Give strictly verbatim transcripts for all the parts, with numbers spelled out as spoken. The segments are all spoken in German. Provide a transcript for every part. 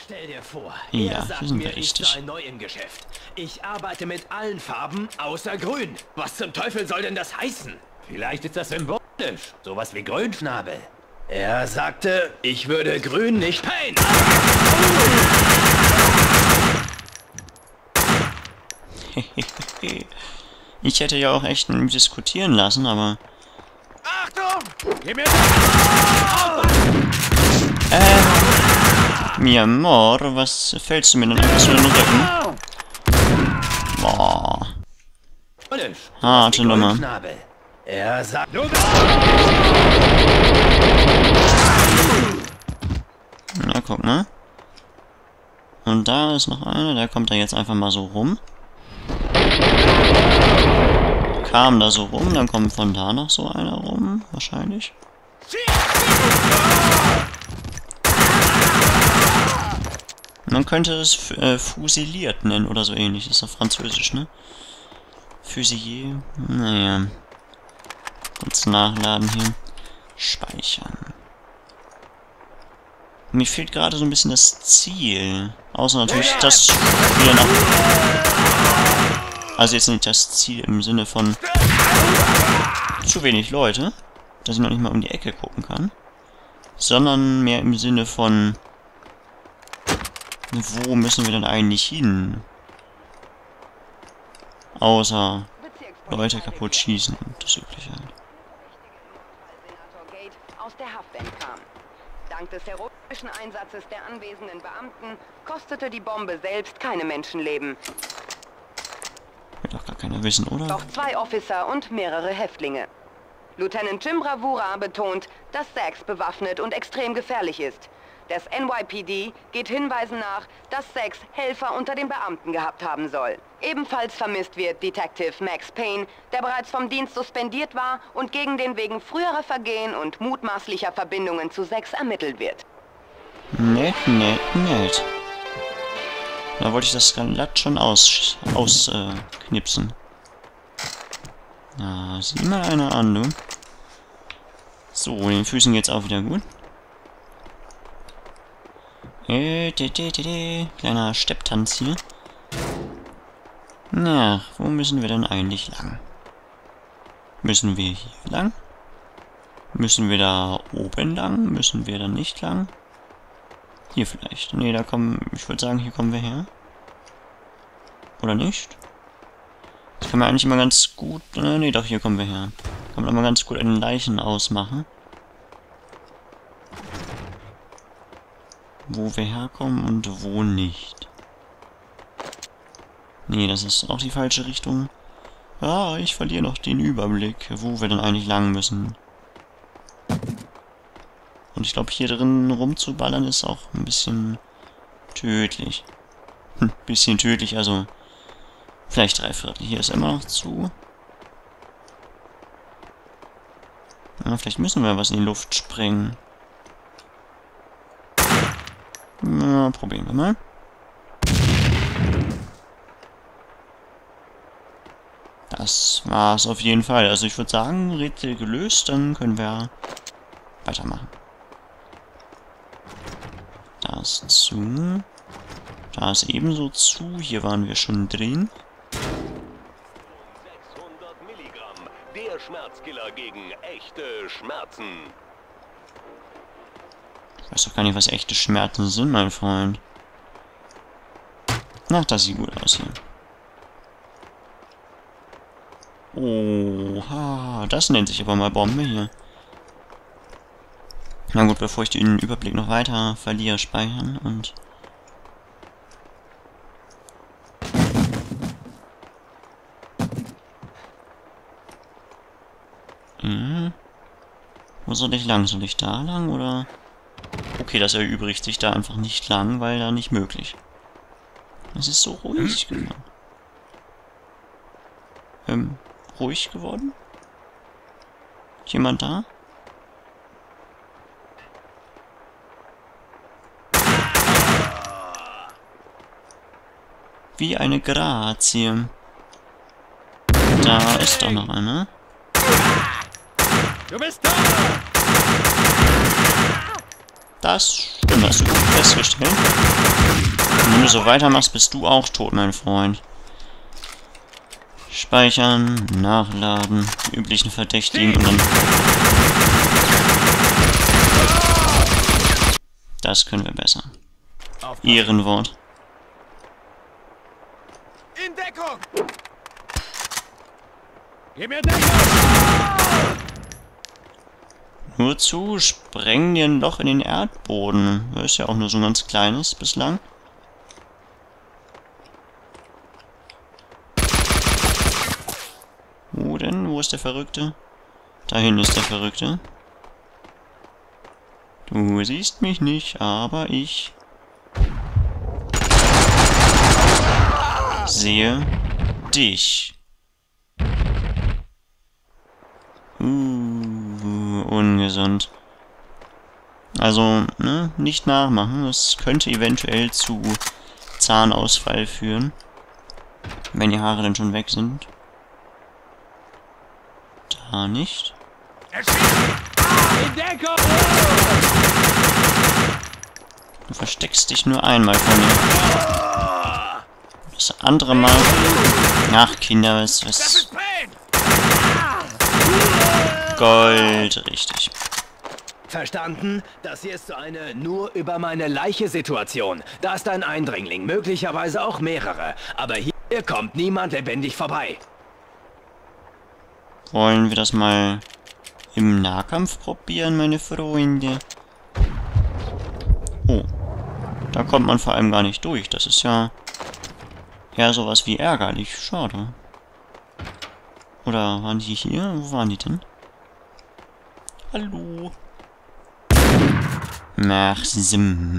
Stell dir vor, Ja, er hier sagt sind mir, wir ich richtig. sei neu im Geschäft. Ich arbeite mit allen Farben außer Grün. Was zum Teufel soll denn das heißen? Vielleicht ist das symbolisch. Sowas wie Grünschnabel. Er sagte, ich würde Grün nicht paint. Ich hätte ja auch echt mit ihm diskutieren lassen, aber... Achtung! Gib mir Äh... Mi amor, was fällst du mir denn einfach so in den Rücken? Boah. Harte Nummer. Er sagt... Na, guck mal. Und da ist noch einer, der kommt da jetzt einfach mal so rum. Kam da so rum, dann kommt von da noch so einer rum, wahrscheinlich. Man könnte es äh, fusiliert nennen oder so ähnlich. Das ist auf Französisch, ne? Fusilier. Naja. Kurz nachladen hier. Speichern. Mir fehlt gerade so ein bisschen das Ziel. Außer natürlich das wieder nach... Also jetzt nicht das Ziel im Sinne von zu wenig Leute, dass ich noch nicht mal um die Ecke gucken kann. Sondern mehr im Sinne von wo müssen wir denn eigentlich hin? Außer Leute kaputt schießen und das Übliche halt. Aus der Haft entkam. Dank des heroischen Einsatzes der anwesenden Beamten kostete die Bombe selbst keine Menschenleben. Will doch gar keiner wissen, oder? Doch zwei Officer und mehrere Häftlinge. Lieutenant Jim Bravura betont, dass Sachs bewaffnet und extrem gefährlich ist. Das N Y P D geht Hinweisen nach, dass Sachs Helfer unter den Beamten gehabt haben soll. Ebenfalls vermisst wird Detective Max Payne, der bereits vom Dienst suspendiert war und gegen den wegen früherer Vergehen und mutmaßlicher Verbindungen zu Sachs ermittelt wird. Nett, nett, nett. Da wollte ich das glatt schon aus, aus äh, knipsen. Na, sieh mal einer an, du. So, den Füßen geht's auch wieder gut. Äh, de, de, de, de. Kleiner Stepptanz hier. Na, wo müssen wir denn eigentlich lang? Müssen wir hier lang? Müssen wir da oben lang? Müssen wir da nicht lang? Hier vielleicht. Ne, da kommen... Ich würde sagen, hier kommen wir her. Oder nicht? Das kann man eigentlich immer ganz gut... Äh, ne, doch, hier kommen wir her. Kann man immer ganz gut einen Leichen ausmachen. Wo wir herkommen und wo nicht. Nee, das ist auch die falsche Richtung. Ah, ich verliere noch den Überblick, wo wir dann eigentlich lang müssen. Und ich glaube, hier drin rumzuballern ist auch ein bisschen tödlich. Hm, bisschen tödlich, also vielleicht drei Viertel. Hier ist immer noch zu. Ja, vielleicht müssen wir was in die Luft sprengen. Na, probieren wir mal. Das war's auf jeden Fall. Also ich würde sagen, Rätsel gelöst, dann können wir weitermachen. Da ist zu. Da ist ebenso zu. Hier waren wir schon drin. sechshundert Milligramm. Der Schmerzkiller gegen echte Schmerzen. Ich weiß doch gar nicht, was echte Schmerzen sind, mein Freund. Ach, das sieht gut aus hier. Oha, das nennt sich aber mal Bombe hier. Na gut, bevor ich den Überblick noch weiter verliere, speichern und... Mhm. Wo soll ich lang? Soll ich da lang, oder... Okay, das erübrigt sich da einfach nicht lang, weil da nicht möglich. Es ist so ruhig geworden. Ähm, ruhig geworden? Jemand da? Wie eine Grazie. Da ist doch noch einer. Du bist da! Das stimmt, hast du gut festgestellt. Wenn du so weitermachst, bist du auch tot, mein Freund. Speichern, nachladen, die üblichen Verdächtigen und dann... Das können wir besser. Ehrenwort. In Deckung! Gib mir Deckung! Nur zu, sprengen dir ein Loch in den Erdboden. Das ist ja auch nur so ein ganz kleines bislang. Wo denn? Wo ist der Verrückte? Dahin ist der Verrückte. Du siehst mich nicht, aber ich sehe dich. Uh, ungesund. Also, ne, nicht nachmachen. Das könnte eventuell zu Zahnausfall führen. Wenn die Haare dann schon weg sind. Da nicht. Du versteckst dich nur einmal von mir. Das andere Mal... Ach, Kinder, was... was Gold, richtig. Verstanden? Das hier ist so eine nur über meine Leiche-Situation. Da ist ein Eindringling, möglicherweise auch mehrere. Aber hier kommt niemand lebendig vorbei. Wollen wir das mal im Nahkampf probieren, meine Freunde? Oh. Da kommt man vor allem gar nicht durch. Das ist ja... ja, sowas wie ärgerlich. Schade. Oder waren die hier? Wo waren die denn? Hallo. Machsim.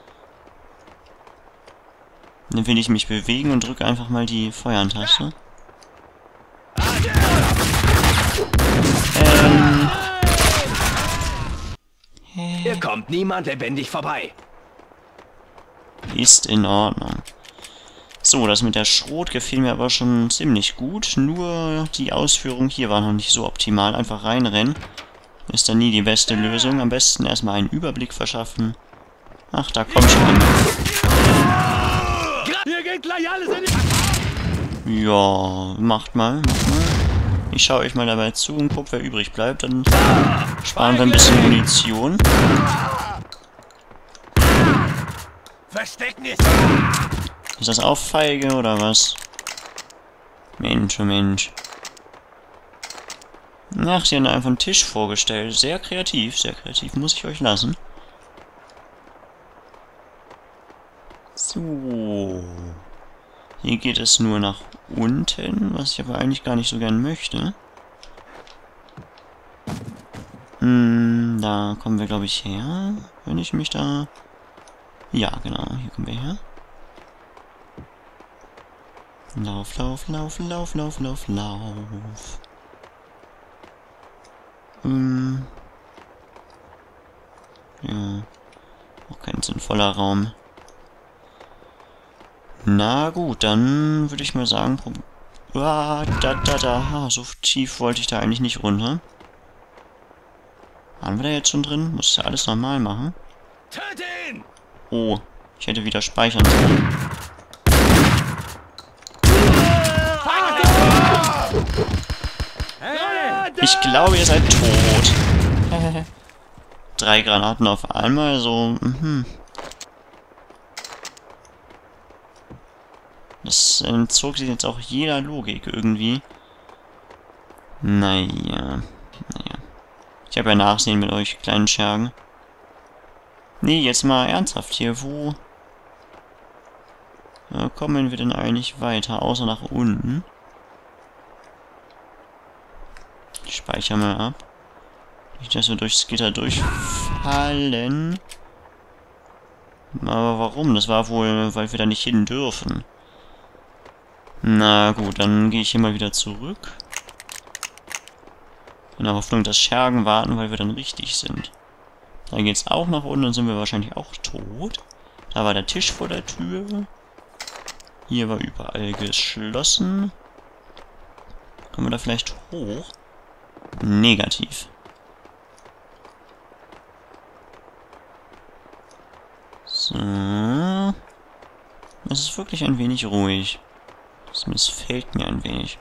Dann will ich mich bewegen und drücke einfach mal die Feuertaste. Ähm. Hier kommt niemand lebendig vorbei. Ist in Ordnung. So, das mit der Schrot gefiel mir aber schon ziemlich gut. Nur die Ausführung hier war noch nicht so optimal. Einfach reinrennen ist dann nie die beste Lösung. Am besten erstmal einen Überblick verschaffen. Ach, da kommt schon einer. Hier geht gleich alles in die... Ja, macht mal, macht mal. Ich schaue euch mal dabei zu und gucke, wer übrig bleibt. Dann sparen wir ein bisschen Munition. Verstecken ist... Ist das auch feige oder was? Mensch, oh Mensch. Ach, sie haben einfach einen Tisch vorgestellt. Sehr kreativ, sehr kreativ, muss ich euch lassen. So. Hier geht es nur nach unten, was ich aber eigentlich gar nicht so gern möchte. Hm, da kommen wir, glaube ich, her. Wenn ich mich da... Ja, genau, hier kommen wir her. Lauf, lauf, lauf, lauf, lauf, lauf, lauf. Hm. Ja. Auch kein sinnvoller Raum. Na gut, dann würde ich mal sagen... Ah, da, da, da. So tief wollte ich da eigentlich nicht runter. Waren wir da jetzt schon drin? Muss ja alles normal machen. Oh, ich hätte wieder speichern sollen. Ich glaube, ihr seid tot. Drei Granaten auf einmal, so... Mhm. Das entzog sich jetzt auch jeder Logik irgendwie. Naja. Naja. Ich habe ja Nachsehen mit euch, kleinen Schergen. Nee, jetzt mal ernsthaft hier. Wo ja, kommen wir denn eigentlich weiter? Außer nach unten. Ich speichere mal ab. Nicht, dass wir durchs Gitter durchfallen. Aber warum? Das war wohl, weil wir da nicht hin dürfen. Na gut, dann gehe ich hier mal wieder zurück. In der Hoffnung, dass Schergen warten, weil wir dann richtig sind. Da geht's auch nach unten, dann sind wir wahrscheinlich auch tot. Da war der Tisch vor der Tür. Hier war überall geschlossen. Kommen wir da vielleicht hoch? Negativ. So. Es ist wirklich ein wenig ruhig. Das missfällt mir ein wenig.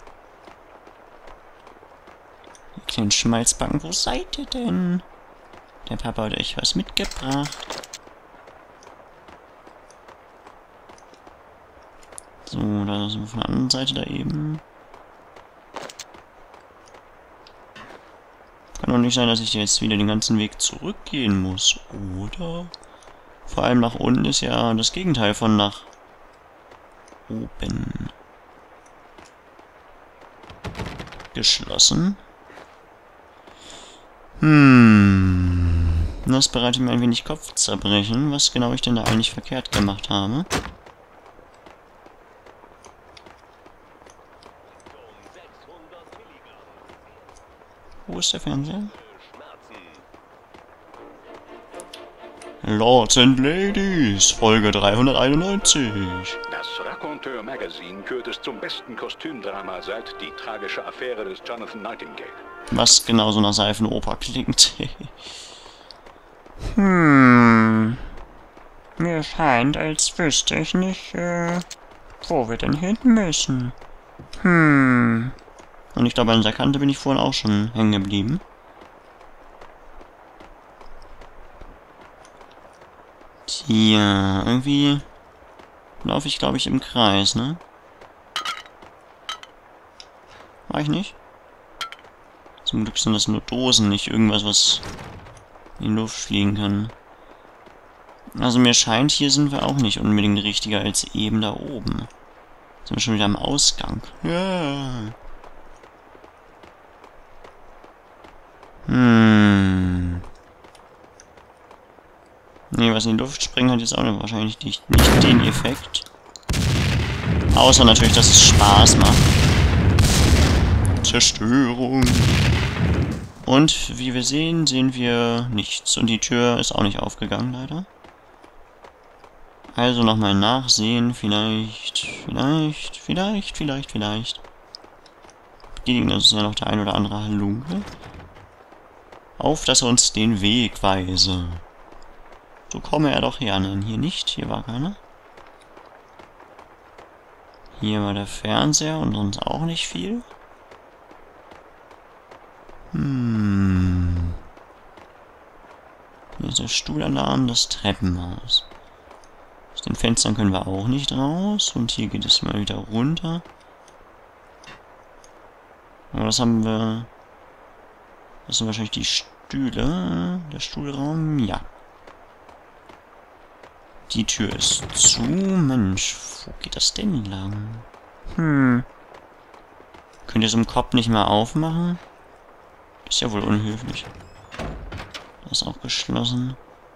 Ihr kleinen Schmalzbacken, wo seid ihr denn? Der Papa hat euch was mitgebracht. So, da sind wir von der anderen Seite da eben. Kann doch nicht sein, dass ich jetzt wieder den ganzen Weg zurückgehen muss, oder? Vor allem nach unten ist ja das Gegenteil von nach oben. Geschlossen. Hm. Das bereitet mir ein wenig Kopfzerbrechen, was genau ich denn da eigentlich verkehrt gemacht habe. Wo ist der Fernseher? Lords and Ladies, Folge dreihunderteinundneunzig. Das Raconteur Magazine kürt es zum besten Kostümdrama seit Die tragische Affäre des Jonathan Nightingale. Was genauso nach Seifenoper klingt. Hm. Mir scheint, als wüsste ich nicht, äh, wo wir denn hin müssen. Hm. Und ich glaube, an der Kante bin ich vorhin auch schon hängen geblieben. Tja, irgendwie laufe ich, glaube ich, im Kreis, ne? War ich nicht? Zum Glück sind das nur Dosen, nicht irgendwas, was in die Luft fliegen kann. Also mir scheint, hier sind wir auch nicht unbedingt richtiger als eben da oben. Sind wir schon wieder am Ausgang. Ja. Hm. Nee, was in die Luft springen hat jetzt auch wahrscheinlich nicht, nicht den Effekt. Außer natürlich, dass es Spaß macht. Zerstörung. Und wie wir sehen, sehen wir nichts. Und die Tür ist auch nicht aufgegangen, leider. Also nochmal nachsehen. Vielleicht, vielleicht, vielleicht, vielleicht, vielleicht. Gegen das ist ja noch der ein oder andere Halunke. Auf, dass er uns den Weg weise. So komme er doch her. Nein, hier nicht. Hier war keiner. Hier war der Fernseher und sonst auch nicht viel. Hm. Hier ist der Stuhlalarm, das Treppenhaus. Aus den Fenstern können wir auch nicht raus. Und hier geht es mal wieder runter. Aber das haben wir... Das sind wahrscheinlich die Stühle. Der Stuhlraum, ja. Die Tür ist zu. Mensch, wo geht das denn lang? Hm. Könnt ihr es im Kopf nicht mal aufmachen? Ist ja wohl unhöflich. Das ist auch geschlossen.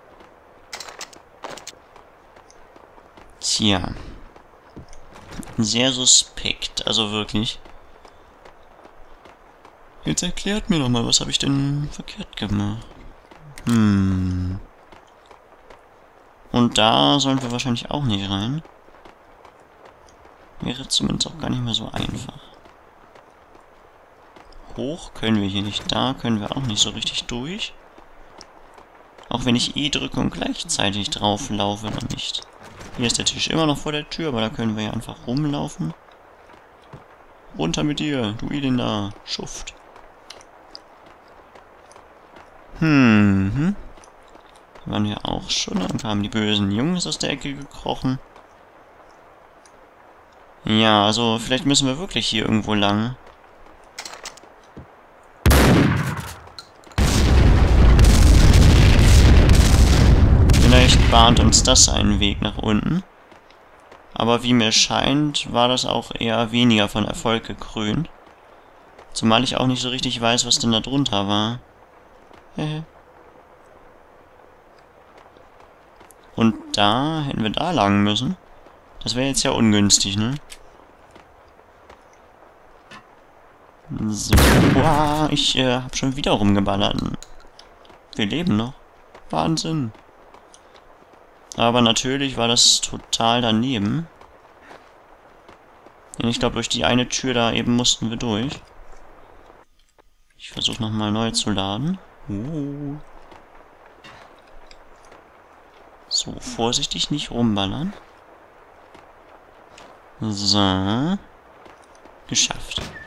Tja. Sehr suspekt, also wirklich. Jetzt erklärt mir doch mal, was habe ich denn verkehrt gemacht? Hm. Und da sollen wir wahrscheinlich auch nicht rein. Wäre zumindest auch gar nicht mehr so einfach. Hoch können wir hier nicht, da können wir auch nicht so richtig durch. Auch wenn ich E drücke und gleichzeitig drauf laufe, dann nicht. Hier ist der Tisch immer noch vor der Tür, aber da können wir ja einfach rumlaufen. Runter mit dir, du Elender, Schuft. Hm, hm. Hier waren wir auch schon, dann kamen die bösen Jungs aus der Ecke gekrochen. Ja, also vielleicht müssen wir wirklich hier irgendwo lang. Vielleicht bahnt uns das einen Weg nach unten. Aber wie mir scheint, war das auch eher weniger von Erfolg gekrönt. Zumal ich auch nicht so richtig weiß, was denn da drunter war. Und da hätten wir da lang müssen. Das wäre jetzt ja ungünstig, ne? So. Wow, ich äh, hab schon wieder rumgeballert. Wir leben noch. Wahnsinn. Aber natürlich war das total daneben. Denn ich glaube, durch die eine Tür da eben mussten wir durch. Ich versuche nochmal neu zu laden. Oh. So, vorsichtig nicht rumballern. So. Geschafft.